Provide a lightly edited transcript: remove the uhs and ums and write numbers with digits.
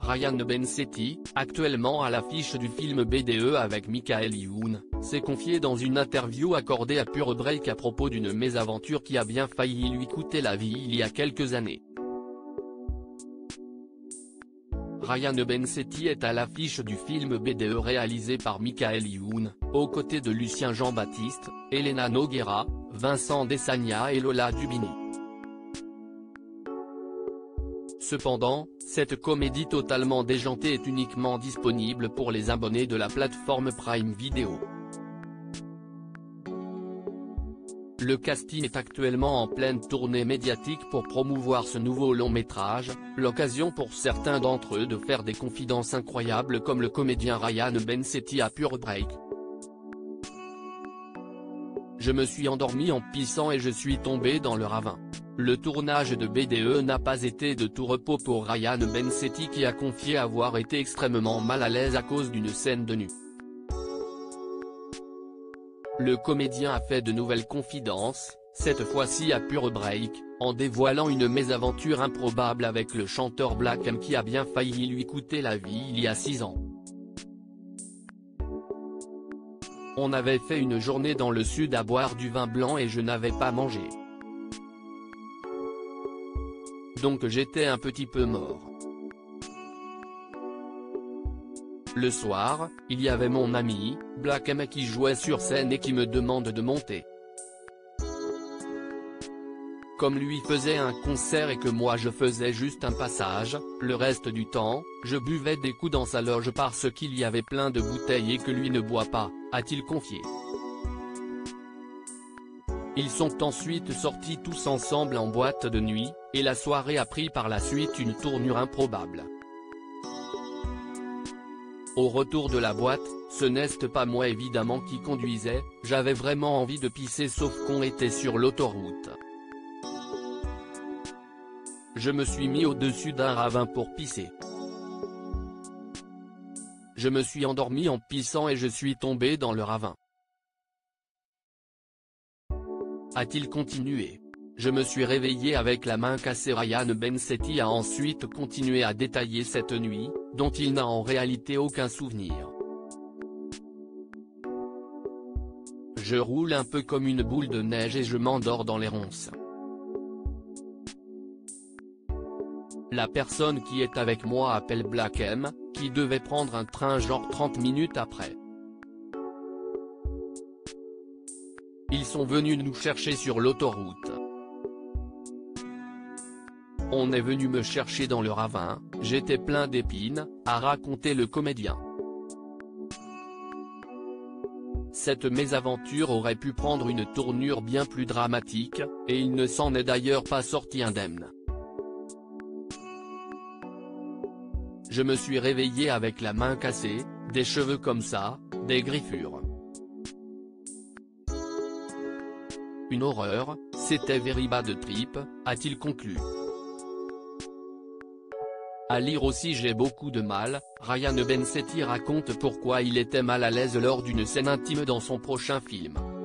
Ryan Bensetti, actuellement à l'affiche du film BDE avec Michael Youn, s'est confié dans une interview accordée à Pure Break à propos d'une mésaventure qui a bien failli lui coûter la vie il y a quelques années. Ryan Bensetti est à l'affiche du film BDE réalisé par Michael Youn, aux côtés de Lucien Jean-Baptiste, Elena Noguera, Vincent Desagna et Lola Dubini. Cependant, cette comédie totalement déjantée est uniquement disponible pour les abonnés de la plateforme Prime Video. Le casting est actuellement en pleine tournée médiatique pour promouvoir ce nouveau long métrage, l'occasion pour certains d'entre eux de faire des confidences incroyables comme le comédien Ryan Bensetti à Pure Break. Je me suis endormi en pissant et je suis tombé dans le ravin. Le tournage de BDE n'a pas été de tout repos pour Ryan Bensetti qui a confié avoir été extrêmement mal à l'aise à cause d'une scène de nu. Le comédien a fait de nouvelles confidences, cette fois-ci à Pure Break, en dévoilant une mésaventure improbable avec le chanteur Black M qui a bien failli lui coûter la vie il y a 6 ans. On avait fait une journée dans le sud à boire du vin blanc et je n'avais pas mangé. Donc j'étais un petit peu mort. Le soir, il y avait mon ami, Black M qui jouait sur scène et qui me demande de monter. Comme lui faisait un concert et que moi je faisais juste un passage, le reste du temps, je buvais des coups dans sa loge parce qu'il y avait plein de bouteilles et que lui ne boit pas, a-t-il confié. Ils sont ensuite sortis tous ensemble en boîte de nuit, et la soirée a pris par la suite une tournure improbable. Au retour de la boîte, ce n'est pas moi évidemment qui conduisais, j'avais vraiment envie de pisser sauf qu'on était sur l'autoroute. Je me suis mis au-dessus d'un ravin pour pisser. Je me suis endormi en pissant et je suis tombé dans le ravin. A-t-il continué. Je me suis réveillé avec la main cassée. Ryan Bensetti a ensuite continué à détailler cette nuit, dont il n'a en réalité aucun souvenir. Je roule un peu comme une boule de neige et je m'endors dans les ronces. La personne qui est avec moi appelle Black M, qui devait prendre un train genre 30 minutes après. Ils sont venus nous chercher sur l'autoroute. On est venu me chercher dans le ravin, j'étais plein d'épines, a raconté le comédien. Cette mésaventure aurait pu prendre une tournure bien plus dramatique, et il ne s'en est d'ailleurs pas sorti indemne. Je me suis réveillé avec la main cassée, des cheveux comme ça, des griffures. Une horreur, c'était very bad trip, a-t-il conclu. À lire aussi j'ai beaucoup de mal, Ryan Bensetti raconte pourquoi il était mal à l'aise lors d'une scène intime dans son prochain film.